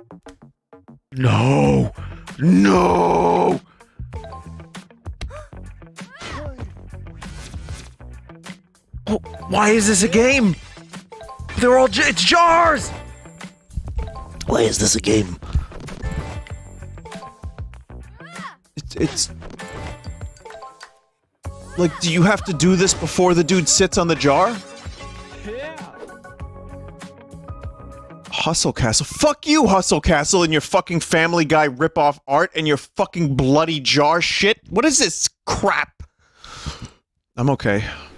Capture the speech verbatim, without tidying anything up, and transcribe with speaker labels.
Speaker 1: No! No! Oh, why is this a game? They're all j it's jars!
Speaker 2: Why is this a game?
Speaker 3: It's, it's... Like, do you have to do this before the dude sits on the jar? Hustle Castle. Fuck you, Hustle Castle, and your fucking Family Guy ripoff art and your fucking bloody jar shit. What is this crap? I'm okay.